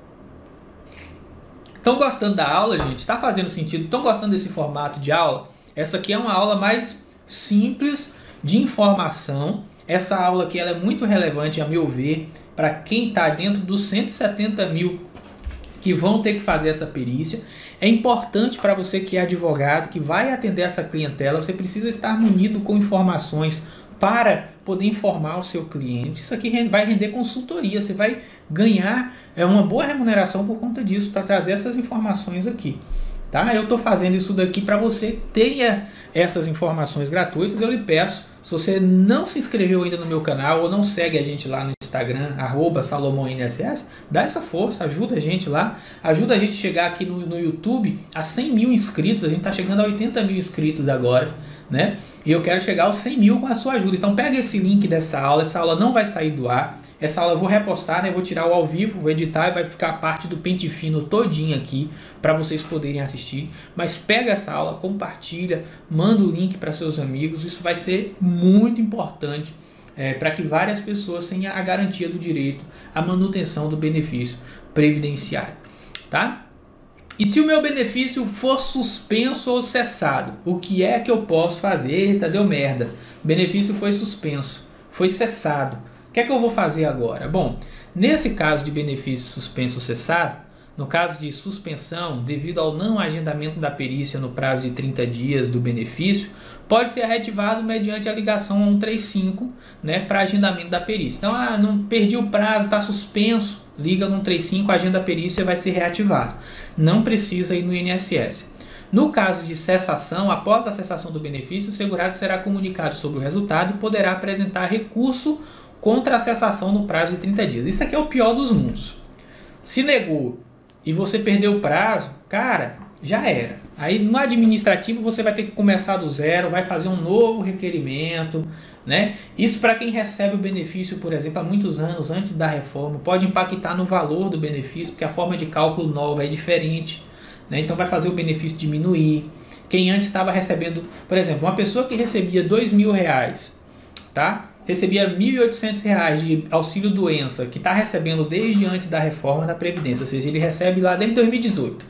Estão gostando da aula, gente? Está fazendo sentido? Estão gostando desse formato de aula? Essa aqui é uma aula mais simples de informação. Essa aula aqui ela é muito relevante, a meu ver, para quem está dentro dos cento e setenta mil que vão ter que fazer essa perícia. É importante para você que é advogado, que vai atender essa clientela, você precisa estar munido com informações para poder informar o seu cliente. Isso aqui vai render consultoria, você vai ganhar é, uma boa remuneração por conta disso, para trazer essas informações aqui. Tá? Eu estou fazendo isso daqui para você ter essas informações gratuitas. Eu lhe peço, se você não se inscreveu ainda no meu canal ou não segue a gente lá no Instagram, arroba Salomão I N S S, dá essa força, ajuda a gente lá, ajuda a gente a chegar aqui no, no YouTube a cem mil inscritos. A gente está chegando a oitenta mil inscritos agora, né? E eu quero chegar aos cem mil com a sua ajuda. Então pega esse link dessa aula, essa aula não vai sair do ar. Essa aula eu vou repostar, né? Vou tirar o ao vivo, vou editar e vai ficar a parte do pente fino todinha aqui para vocês poderem assistir. Mas pega essa aula, compartilha, manda o link para seus amigos. Isso vai ser muito importante é, para que várias pessoas tenham a garantia do direito à manutenção do benefício previdenciário, tá? E se o meu benefício for suspenso ou cessado, o que é que eu posso fazer? Eita, deu merda. O benefício foi suspenso, foi cessado. O que é que eu vou fazer agora? Bom, nesse caso de benefício suspenso ou cessado, no caso de suspensão, devido ao não agendamento da perícia no prazo de trinta dias do benefício, pode ser reativado mediante a ligação cento e trinta e cinco, né, para agendamento da perícia. Então, ah, não perdi o prazo, está suspenso, liga no cento e trinta e cinco, agenda a perícia e vai ser reativado. Não precisa ir no I N S S. No caso de cessação, após a cessação do benefício, o segurado será comunicado sobre o resultado e poderá apresentar recurso contra a cessação no prazo de trinta dias. Isso aqui é o pior dos mundos. Se negou e você perdeu o prazo, cara, já era. Aí no administrativo você vai ter que começar do zero, vai fazer um novo requerimento, né? Isso para quem recebe o benefício, por exemplo, há muitos anos antes da reforma, pode impactar no valor do benefício, porque a forma de cálculo nova é diferente, né? Então vai fazer o benefício diminuir. Quem antes estava recebendo, por exemplo, uma pessoa que recebia dois mil reais, tá? Recebia mil e oitocentos reais de auxílio doença, que está recebendo desde antes da reforma da Previdência, ou seja, ele recebe lá desde dois mil e dezoito.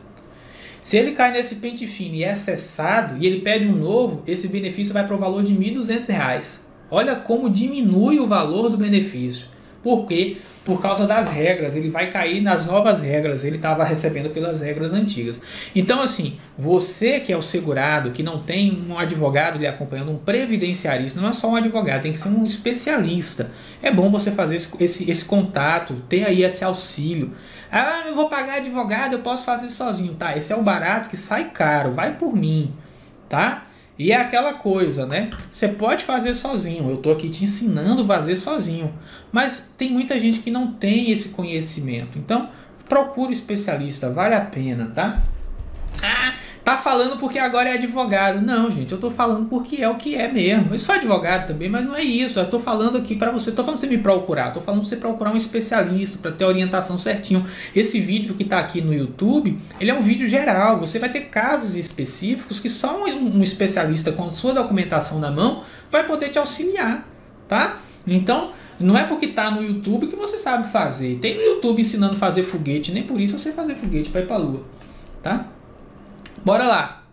Se ele cai nesse pente fino e é cessado, e ele pede um novo, esse benefício vai para o valor de mil e duzentos reais. Olha como diminui o valor do benefício. Por quê? Por causa das regras, ele vai cair nas novas regras, ele estava recebendo pelas regras antigas. Então assim, você que é o segurado, que não tem um advogado lhe acompanhando, um previdenciarista, não é só um advogado, tem que ser um especialista. É bom você fazer esse, esse, esse contato, ter aí esse auxílio. Ah, eu vou pagar advogado, eu posso fazer sozinho. Tá, esse é o barato que sai caro, vai por mim, tá? E é aquela coisa, né? Você pode fazer sozinho, eu estou aqui te ensinando a fazer sozinho. Mas tem muita gente que não tem esse conhecimento. Então, procure um especialista, vale a pena, tá? Ah, tá tá falando porque agora é advogado. Não, gente, eu tô falando porque é o que é mesmo. Eu sou advogado também, mas não é isso. Eu tô falando aqui pra você, tô falando pra você me procurar, tô falando pra você procurar um especialista pra ter a orientação certinho. Esse vídeo que tá aqui no YouTube, ele é um vídeo geral. Você vai ter casos específicos que só um, um especialista com a sua documentação na mão vai poder te auxiliar, tá? Então, não é porque tá no YouTube que você sabe fazer. Tem no YouTube ensinando a fazer foguete, nem por isso você fazer foguete pra ir pra lua, tá? Bora lá.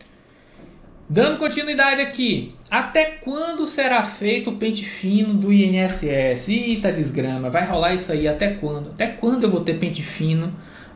Dando continuidade aqui. Até quando será feito o pente fino do I N S S? Eita desgrama, vai rolar isso aí até quando? Até quando eu vou ter pente fino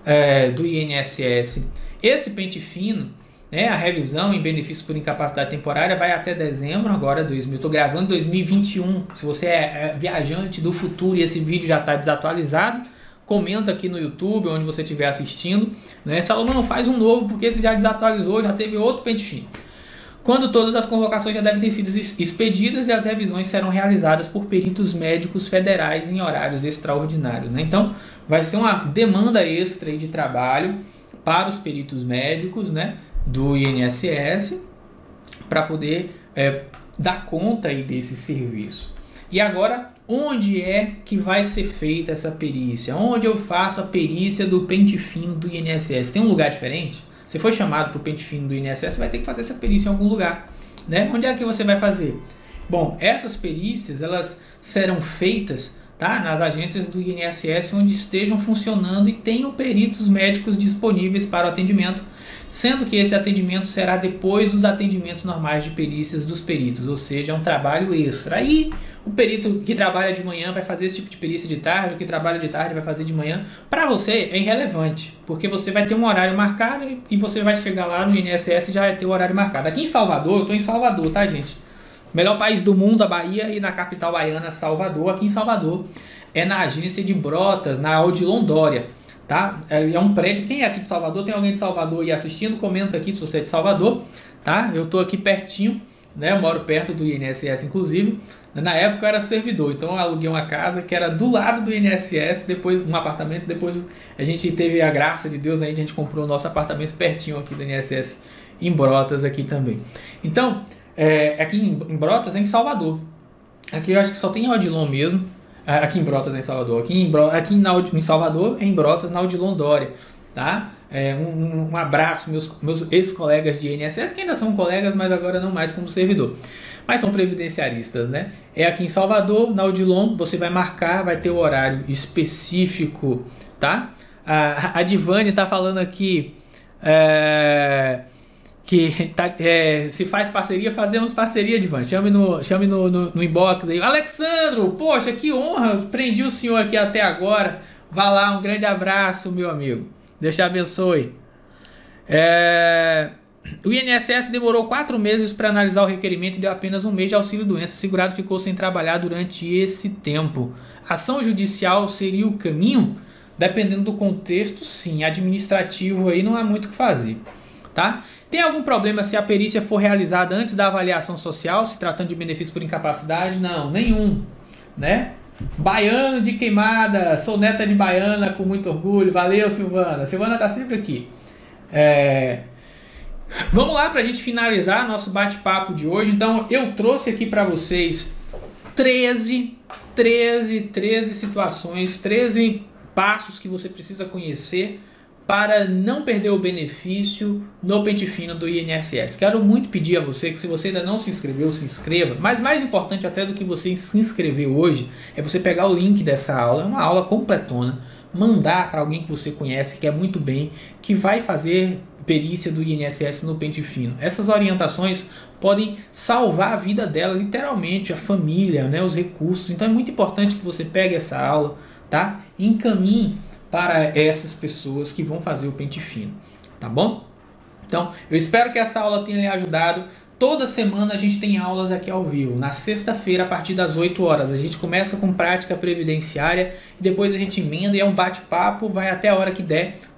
é, do I N S S? Esse pente fino, né, a revisão em benefício por incapacidade temporária vai até dezembro agora, dois mil. Estou gravando dois mil e vinte e um. Se você é, é viajante do futuro e esse vídeo já está desatualizado, comenta aqui no YouTube, onde você estiver assistindo, né? Salomão, faz um novo, porque esse já desatualizou, já teve outro pente fino. Quando todas as convocações já devem ter sido expedidas e as revisões serão realizadas por peritos médicos federais em horários extraordinários, né? Então, vai ser uma demanda extra aí de trabalho para os peritos médicos, né, do I N S S, para poder é, dar conta aí desse serviço. E agora, onde é que vai ser feita essa perícia? Onde eu faço a perícia do pente fino do I N S S? Tem um lugar diferente? Você foi chamado para o pente fino do I N S S, vai ter que fazer essa perícia em algum lugar, né? Onde é que você vai fazer? Bom, essas perícias, elas serão feitas, tá, nas agências do I N S S onde estejam funcionando e tenham peritos médicos disponíveis para o atendimento, sendo que esse atendimento será depois dos atendimentos normais de perícias dos peritos, ou seja, é um trabalho extra. Aí o perito que trabalha de manhã vai fazer esse tipo de perícia de tarde, o que trabalha de tarde vai fazer de manhã. Para você é irrelevante, porque você vai ter um horário marcado e você vai chegar lá no I N S S e já vai ter o horário marcado. Aqui em Salvador, eu estou em Salvador, tá, gente? Melhor país do mundo, a Bahia, e na capital baiana, Salvador. Aqui em Salvador é na agência de Brotas, na Odilon Dória, tá? É um prédio. Quem é aqui de Salvador? Tem alguém de Salvador aí assistindo? Comenta aqui se você é de Salvador, tá? Eu tô aqui pertinho, né? Eu moro perto do I N S S, inclusive. Na época eu era servidor, então eu aluguei uma casa que era do lado do I N S S, depois um apartamento, depois a gente teve a graça de Deus, aí a gente comprou o nosso apartamento pertinho aqui do I N S S, em Brotas aqui também. Então, é, aqui em Brotas é em Salvador. Aqui eu acho que só tem Odilon mesmo. Aqui em Brotas é em Salvador. Aqui em, Bro, aqui na, em Salvador é em Brotas, na Odilon Dória, tá? É, um, um abraço meus, meus ex-colegas de I N S S, que ainda são colegas, mas agora não mais como servidor. Mas são previdenciaristas, né? É aqui em Salvador, na Odilon, você vai marcar, vai ter o horário específico, tá? A, a Divane tá falando aqui é, que tá, é, se faz parceria, fazemos parceria, Divane. Chame no, chame no, no, no inbox aí. Alexandro, poxa, que honra, prendi o senhor aqui até agora. Vá lá, um grande abraço, meu amigo. Deus te abençoe. É... O I N S S demorou quatro meses para analisar o requerimento e deu apenas um mês de auxílio-doença. O segurado ficou sem trabalhar durante esse tempo. Ação judicial seria o caminho? Dependendo do contexto, sim. Administrativo aí não há muito o que fazer, tá? Tem algum problema se a perícia for realizada antes da avaliação social, se tratando de benefício por incapacidade? Não, nenhum, né? Baiano de Queimada, sou neta de baiana com muito orgulho. Valeu, Silvana. Silvana tá sempre aqui. É... Vamos lá para a gente finalizar nosso bate-papo de hoje. Então, eu trouxe aqui para vocês treze, treze, treze situações, treze passos que você precisa conhecer para não perder o benefício no pente fino do I N S S. Quero muito pedir a você que, se você ainda não se inscreveu, se inscreva. Mas mais importante até do que você se inscrever hoje é você pegar o link dessa aula. É uma aula completona. Mandar para alguém que você conhece, que quer muito bem, que vai fazer perícia do I N S S no pente fino. Essas orientações podem salvar a vida dela, literalmente, a família, né, os recursos. Então é muito importante que você pegue essa aula, tá? E encaminhe para essas pessoas que vão fazer o pente fino, tá bom? Então, eu espero que essa aula tenha lhe ajudado. Toda semana a gente tem aulas aqui ao vivo. Na sexta-feira, a partir das oito horas, a gente começa com prática previdenciária e depois a gente emenda e é um bate-papo, vai até a hora que der,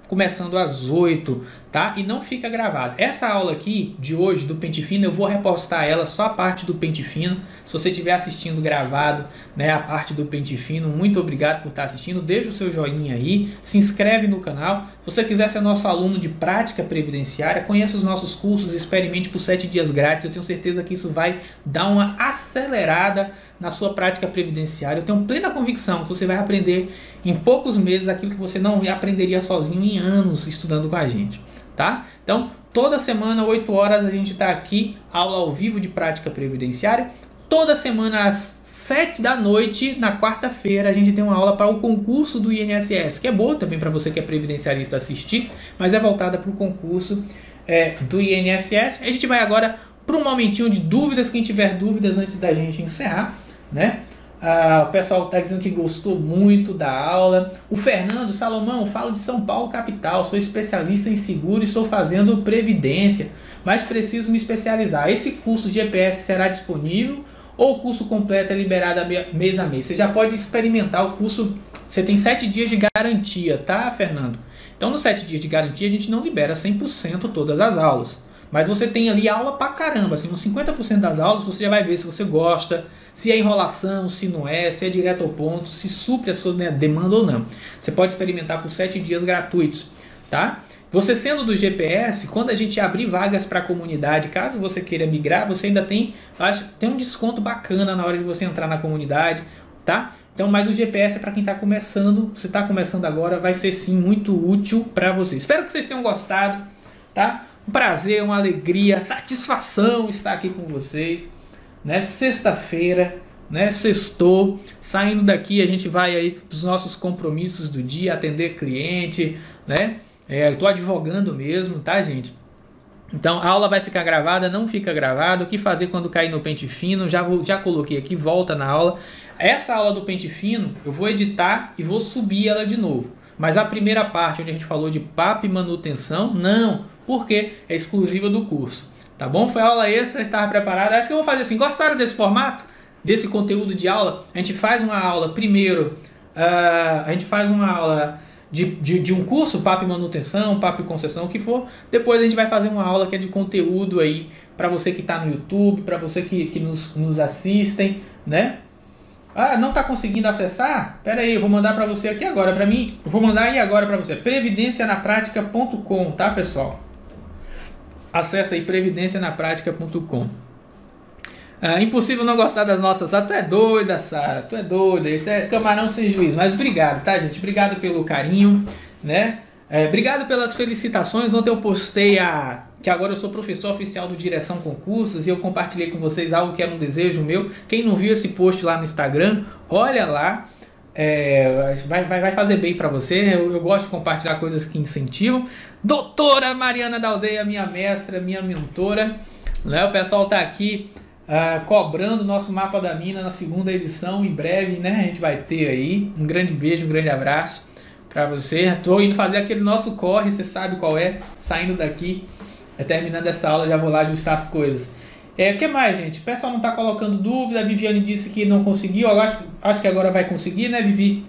começando às oito, tá? E não fica gravado. Essa aula aqui de hoje do pente fino, eu vou repostar ela, só a parte do pente fino. Se você estiver assistindo gravado, né, a parte do pente fino, muito obrigado por estar assistindo. Deixa o seu joinha aí, se inscreve no canal. Se você quiser ser nosso aluno de prática previdenciária, conheça os nossos cursos, experimente por sete dias grátis. Eu tenho certeza que isso vai dar uma acelerada na sua prática previdenciária. Eu tenho plena convicção que você vai aprender em poucos meses aquilo que você não aprenderia sozinho em anos estudando com a gente, tá? Então, toda semana, oito horas, a gente está aqui, aula ao vivo de prática previdenciária. Toda semana, às sete da noite, na quarta-feira, a gente tem uma aula para o concurso do I N S S, que é boa também para você que é previdenciarista assistir, mas é voltada para o concurso é, do I N S S. A gente vai agora para um momentinho de dúvidas. Quem tiver dúvidas antes da gente encerrar, né? Ah, o pessoal está dizendo que gostou muito da aula. O Fernando Salomão, falo de São Paulo capital, sou especialista em seguro e estou fazendo previdência, mas preciso me especializar. Esse curso G P S será disponível ou o curso completo é liberado mês a mês? Você já pode experimentar o curso, você tem sete dias de garantia, tá, Fernando? Então, nos sete dias de garantia, a gente não libera cem por cento todas as aulas. Mas você tem ali aula pra caramba, assim, uns cinquenta por cento das aulas você já vai ver se você gosta, se é enrolação, se não é, se é direto ao ponto, se supre a sua, né, demanda ou não. Você pode experimentar por sete dias gratuitos, tá? Você sendo do G P S, quando a gente abrir vagas para a comunidade, caso você queira migrar, você ainda tem, acho, tem um desconto bacana na hora de você entrar na comunidade, tá? Então, mas o G P S é para quem está começando, você está começando agora, vai ser sim muito útil para você. Espero que vocês tenham gostado, tá? Um prazer, uma alegria, satisfação estar aqui com vocês, né? Sexta-feira, né? Sextou, saindo daqui a gente vai aí para os nossos compromissos do dia, atender cliente, né? É, eu tô advogando mesmo, tá, gente? Então a aula vai ficar gravada, não fica gravada. O que fazer quando cair no pente fino? Já, vou, já coloquei aqui, volta na aula. Essa aula do pente fino eu vou editar e vou subir ela de novo. Mas a primeira parte, onde a gente falou de papo e manutenção, não, porque é exclusiva do curso. Tá bom? Foi aula extra, estava preparado. Acho que eu vou fazer assim. Gostaram desse formato? Desse conteúdo de aula? A gente faz uma aula primeiro, uh, a gente faz uma aula de, de, de um curso, papo e manutenção, papo e concessão, o que for. Depois a gente vai fazer uma aula que é de conteúdo aí, para você que está no YouTube, para você que, que nos, nos assistem, né? Ah, não está conseguindo acessar? Pera aí, eu vou mandar para você aqui agora, para mim. Eu vou mandar aí agora para você. previdência na prática ponto com, tá, pessoal? Acesse aí previdência na prática ponto com. Ah, impossível não gostar das nossas. Ah, tu é doida, Sara. Tu é doida. Isso é camarão sem juízo. Mas obrigado, tá, gente? Obrigado pelo carinho, né? É, obrigado pelas felicitações. Ontem eu postei a... que agora eu sou professor oficial do Direção Concursos e eu compartilhei com vocês algo que era um desejo meu. Quem não viu esse post lá no Instagram, olha lá. É, vai, vai, vai fazer bem para você. Eu, eu gosto de compartilhar coisas que incentivam. Doutora Mariana da Aldeia, minha mestra, minha mentora, né? O pessoal tá aqui uh, cobrando o nosso mapa da mina na segunda edição. Em breve, né? A gente vai ter aí. Um grande beijo, um grande abraço para você. Tô indo fazer aquele nosso corre, você sabe qual é. Saindo daqui, é, terminando essa aula, já vou lá ajustar as coisas. É, o que mais, gente? O pessoal não está colocando dúvida. A Viviane disse que não conseguiu. Eu acho, acho que agora vai conseguir, né, Vivi?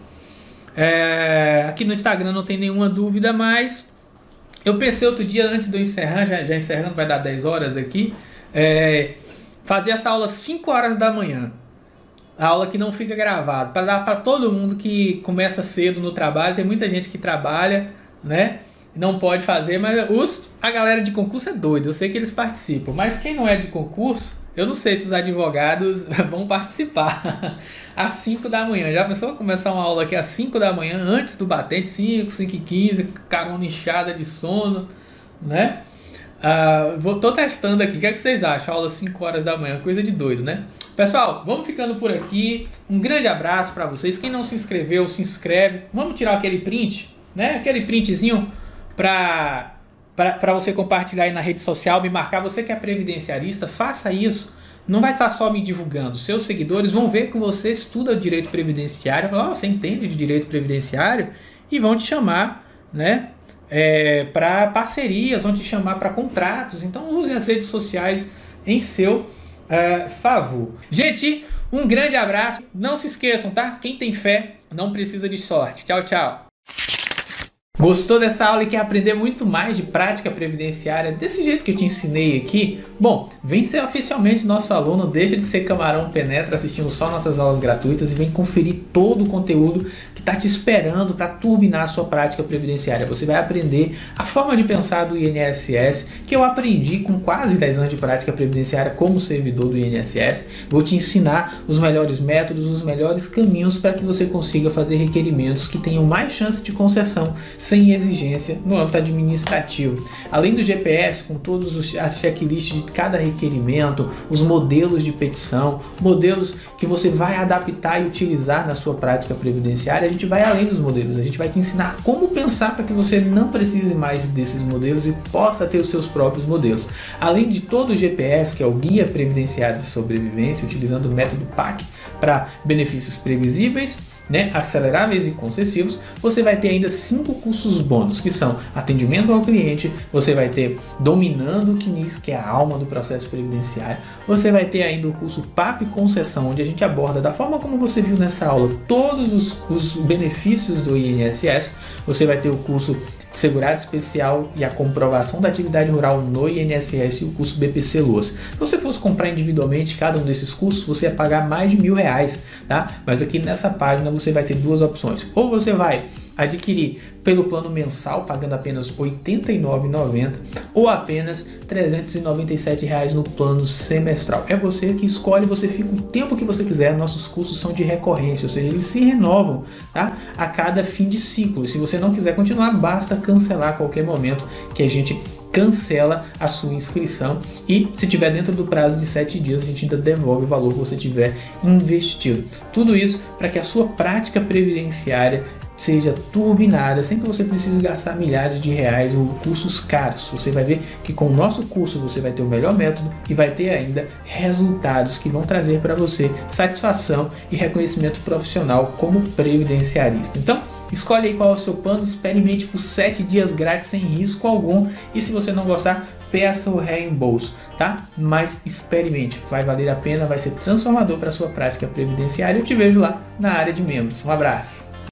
É, aqui no Instagram não tem nenhuma dúvida mais. Eu pensei outro dia, antes de eu encerrar, já, já encerrando, vai dar dez horas aqui, é, fazer essa aula às cinco horas da manhã. A aula que não fica gravada, para dar para todo mundo que começa cedo no trabalho. Tem muita gente que trabalha, né? Não pode fazer, mas os, a galera de concurso é doida, eu sei que eles participam, mas quem não é de concurso, eu não sei se os advogados vão participar às cinco da manhã. Já pensou começar uma aula aqui às cinco da manhã, antes do batente, cinco, cinco e quinze, carona inchada de sono, né? Uh, vou, tô testando aqui, o que é que vocês acham? Aula às cinco horas da manhã, coisa de doido, né? Pessoal, vamos ficando por aqui, um grande abraço para vocês. Quem não se inscreveu, se inscreve. Vamos tirar aquele print, né? Aquele printzinho para para você compartilhar aí na rede social, me marcar. Você que é previdenciarista, faça isso. Não vai estar só me divulgando. Seus seguidores vão ver que você estuda direito previdenciário, falar, oh, você entende de direito previdenciário, e vão te chamar, né, é, para parcerias, vão te chamar para contratos. Então use as redes sociais em seu uh, favor. Gente, um grande abraço. Não se esqueçam, tá? Quem tem fé não precisa de sorte. Tchau, tchau. Gostou dessa aula e quer aprender muito mais de prática previdenciária desse jeito que eu te ensinei aqui? Bom, vem ser oficialmente nosso aluno, deixa de ser camarão penetra assistindo só nossas aulas gratuitas e vem conferir todo o conteúdo que está te esperando para turbinar a sua prática previdenciária. Você vai aprender a forma de pensar do I N S S, que eu aprendi com quase dez anos de prática previdenciária como servidor do I N S S. Vou te ensinar os melhores métodos, os melhores caminhos para que você consiga fazer requerimentos que tenham mais chance de concessão sem exigência no âmbito administrativo. Além do G P S, com todas as checklists de cada requerimento, os modelos de petição, modelos que você vai adaptar e utilizar na sua prática previdenciária, a gente vai além dos modelos, a gente vai te ensinar como pensar para que você não precise mais desses modelos e possa ter os seus próprios modelos. Além de todo o G P S, que é o Guia Previdenciário de Sobrevivência, utilizando o método P A C para benefícios previsíveis, né, aceleráveis e concessivos, você vai ter ainda cinco cursos bônus, que são atendimento ao cliente, você vai ter dominando o C N I S, que é a alma do processo previdenciário, você vai ter ainda o curso P A P Concessão, onde a gente aborda da forma como você viu nessa aula todos os, os benefícios do I N S S, você vai ter o curso Segurado Especial e a comprovação da atividade rural no I N S S e o curso B P C Loas. Se você fosse comprar individualmente cada um desses cursos, você ia pagar mais de mil reais, tá? Mas aqui nessa página você vai ter duas opções. Ou você vai adquirir pelo plano mensal, pagando apenas oitenta e nove reais e noventa centavos, ou apenas trezentos e noventa e sete reais no plano semestral. É você que escolhe, você fica o tempo que você quiser. Nossos cursos são de recorrência, ou seja, eles se renovam, tá? A cada fim de ciclo. Se você não quiser continuar, basta cancelar a qualquer momento que a gente cancela a sua inscrição, e se tiver dentro do prazo de sete dias a gente ainda devolve o valor que você tiver investido. Tudo isso para que a sua prática previdenciária seja turbinada, sem que você precise gastar milhares de reais ou cursos caros. Você vai ver que com o nosso curso você vai ter o melhor método e vai ter ainda resultados que vão trazer para você satisfação e reconhecimento profissional como previdenciarista. Então, escolhe aí qual é o seu plano, experimente por sete dias grátis sem risco algum, e se você não gostar, peça o reembolso, tá? Mas experimente, vai valer a pena, vai ser transformador para a sua prática previdenciária. Eu te vejo lá na área de membros. Um abraço!